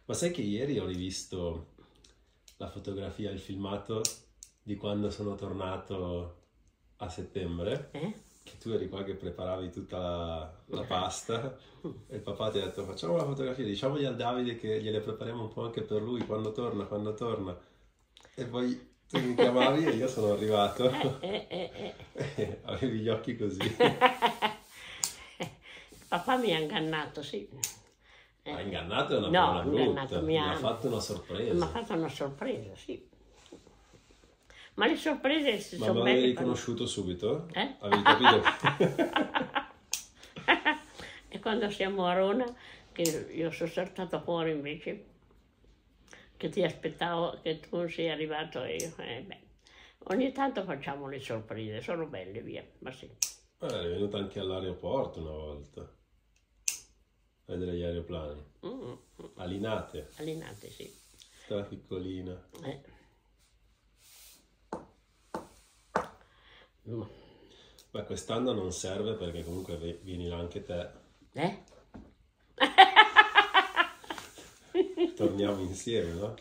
Ma sai che ieri ho rivisto la fotografia, il filmato di quando sono tornato a settembre? Che tu eri qua che preparavi tutta la pasta e il papà ti ha detto facciamo la fotografia, diciamogli a Davide che gliele prepariamo un po' anche per lui quando torna. E poi tu mi chiamavi e io sono arrivato. Avevi gli occhi così. Papà mi ha ingannato, sì. Ha ingannato è una No, parola brutta, ingannato, mi ha fatto una mi ha sorpresa. fatto una sorpresa, sì. Ma le sorprese Ma sono mi belle. avevi riconosciuto subito? Eh? Avevi capito? E quando siamo a Rona, che io sono saltata fuori invece, che ti aspettavo che tu non sei arrivato e io, beh. Ogni tanto facciamo le sorprese, sono belle, via, ma sì. Eri venuta anche all'aeroporto una volta. A vedere gli aeroplani. A Linate. A Linate, sì. Tutta piccolina. Beh, quest'anno non serve perché comunque vieni là anche te. Torniamo insieme, no?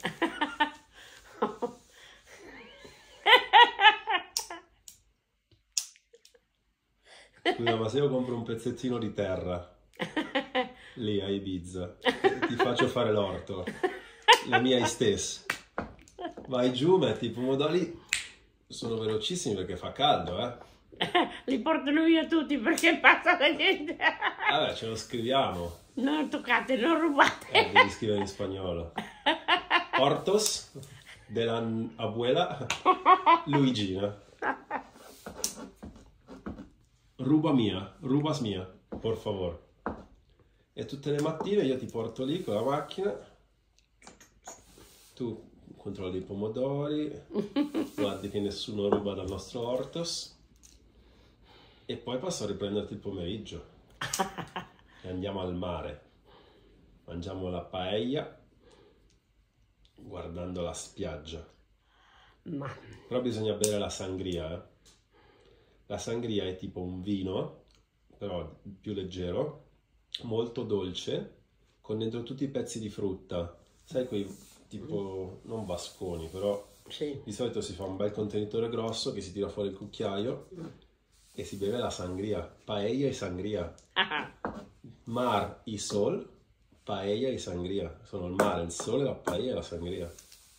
Scusa, ma se io compro un pezzettino di terra lì a Ibiza, ti faccio fare l'orto, le mie stesse, vai giù, metti i pomodori, sono velocissimi perché fa caldo, Li portano via tutti perché passa la gente. Vabbè, ce lo scriviamo. Non toccate, non rubate. Devi scrivere in spagnolo. Hortos de la abuela Luigina. Rubas mia, por favor. E tutte le mattine io ti porto lì con la macchina, tu controlli i pomodori, guardi che nessuno ruba dal nostro Hortos e poi passo a riprenderti il pomeriggio e andiamo al mare, mangiamo la paella guardando la spiaggia. Però bisogna bere la sangria, La sangria è tipo un vino, però più leggero, molto dolce, con dentro tutti i pezzi di frutta. Sai quei tipo, non vasconi, però Sì. di solito si fa un bel contenitore grosso che si tira fuori il cucchiaio e si beve la sangria. Paella e sangria. Mar y sol, paella e sangria. Sono il mare, il sole, la paella e la sangria.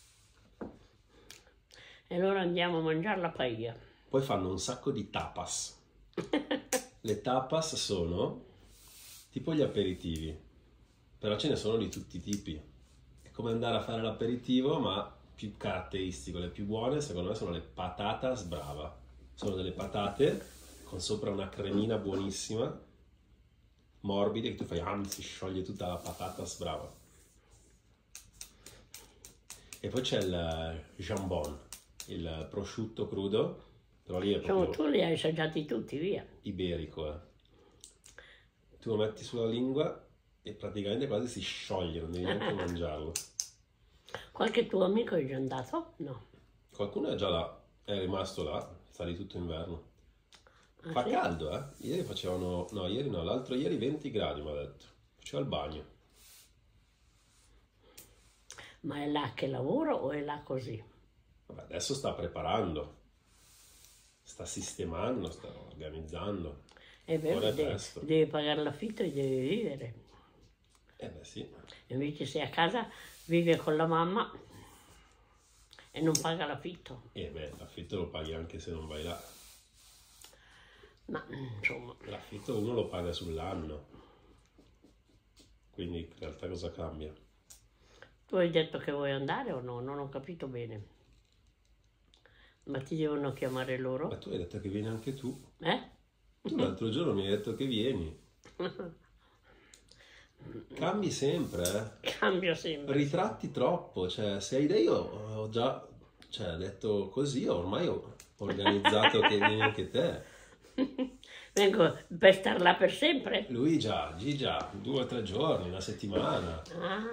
E allora andiamo a mangiare la paella. Poi fanno un sacco di tapas. Le tapas sono tipo gli aperitivi, però ce ne sono di tutti i tipi. È come andare a fare l'aperitivo, ma più caratteristico. Le più buone, secondo me, sono le patatas brava. Sono delle patate con sopra una cremina buonissima, morbide, che tu fai, si scioglie tutta la patatas brava. E poi c'è il jambon, il prosciutto crudo. Però lì è proprio Tu li hai assaggiati tutti, via. iberico, Tu lo metti sulla lingua e praticamente quasi si scioglie, non devi neanche mangiarlo. Qualche tuo amico è già andato? No. Qualcuno è già là, è rimasto là, sta lì tutto inverno. Fa sì? caldo, Ieri facevano, no, ieri no, l'altro ieri 20 gradi mi ha detto. Faceva il bagno. Ma è là che lavoro o è là così? Vabbè, adesso sta preparando. Sta sistemando, sta organizzando. È vero, Ora è presto. deve pagare l'affitto e deve vivere. Beh sì. Invece se a casa vive con la mamma e non paga l'affitto. L'affitto lo paghi anche se non vai là. Ma insomma. L'affitto uno lo paga sull'anno. Quindi in realtà cosa cambia? Tu hai detto che vuoi andare o no? Non ho capito bene. Ma ti devono chiamare loro? Ma tu hai detto che vieni anche tu. Tu l'altro giorno mi hai detto che vieni. Cambi sempre, Cambio sempre. Ritratti troppo, cioè se hai idee io ho già detto così, ormai ho organizzato che vieni anche te. Vengo per star là per sempre? Lui già, 2 o 3 giorni, una settimana.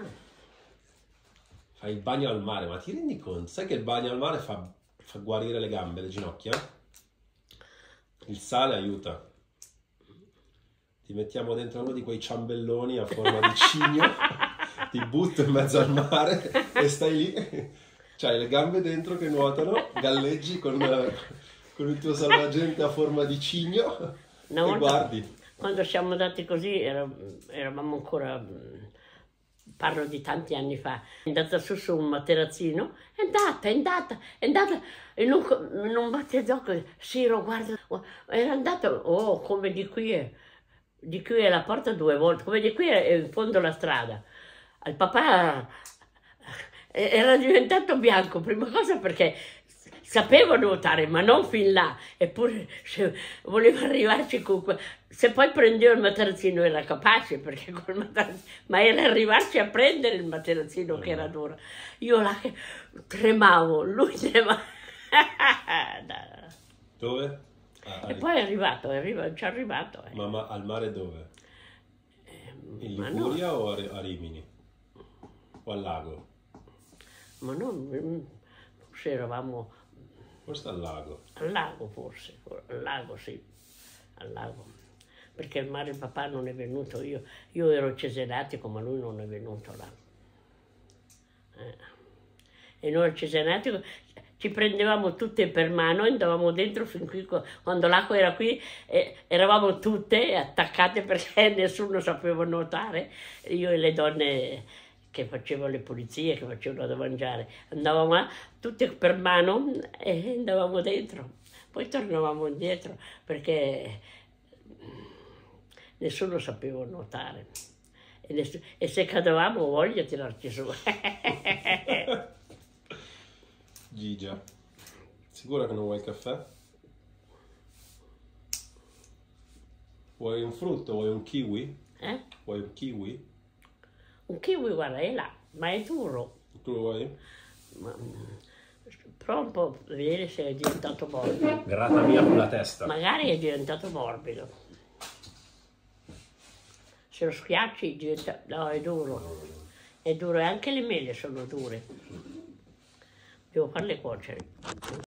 Fai il bagno al mare, ma ti rendi conto? Sai che il bagno al mare fa guarire le gambe, le ginocchia? Il sale aiuta. Ti mettiamo dentro uno di quei ciambelloni a forma di cigno ti butto in mezzo al mare e stai lì, c'hai le gambe dentro che nuotano, galleggi con il tuo salvagente a forma di cigno e guardi. Quando siamo andati così eravamo ancora, parlo di tanti anni fa, è andata su un materazzino, è andata in un battesocco, Siro guarda, era andata, oh come di qui è la porta 2 volte, come di qui è in fondo alla strada. Il papà era diventato bianco, prima cosa perché sapeva nuotare, ma non fin là, eppure voleva arrivarci comunque. Se poi prendeva il materazzino era capace, perché ma era arrivarci a prendere il materazzino che era duro. Io là che tremavo, lui tremava. Dove? E poi è arrivato, ci è arrivato. Ma al mare dove? In Liguria o a Rimini? O al lago? Ma non, forse eravamo... Forse al lago. Al lago forse, al lago sì, al lago. Perché al mare il papà non è venuto, io ero a Cesenatico ma lui non è venuto là. E noi a Cesenatico ci prendevamo tutte per mano e andavamo dentro fin qui, quando l'acqua era qui eravamo tutte attaccate perché nessuno sapeva nuotare, io e le donne che facevano le pulizie, che facevano da mangiare, andavamo tutte per mano e andavamo dentro, poi tornavamo indietro perché nessuno sapeva nuotare e se cadevamo voglia tirarci su. Gigia, sicura che non vuoi il caffè? Vuoi un frutto? Vuoi un kiwi? Vuoi un kiwi? Un kiwi, guarda, è là, ma è duro. Tu lo vuoi? Prova un po', vedere se è diventato morbido. Gratta via con la testa. Magari è diventato morbido. Se lo schiacci diventa... No, è duro. È duro e anche le mele sono dure. Devo farle cuocere.